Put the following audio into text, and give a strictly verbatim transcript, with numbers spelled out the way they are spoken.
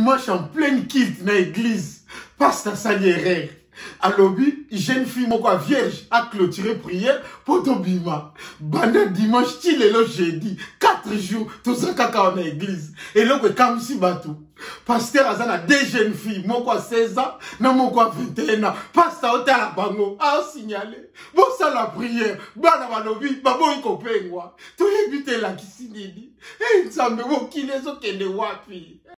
dimanche en pleine kilt na église. Pasteur Salière. Alobi, jeune fille moko vierge a clôturé prière pour Tobima. Banda dimanche, ti lelo jeudi, quatre jours, tout ça kaka en église. Et là, comme si batou. Pasteur Azana, deux jeunes filles, moko à seize ans, non moko à vingt et un ans. Pasteur Ota la bango, a signalé. Bon, ça la prière, bana balobi, babo yiko pengwa. Tout éviter la kisinidi. Et il s'en me wokile so kende wapi.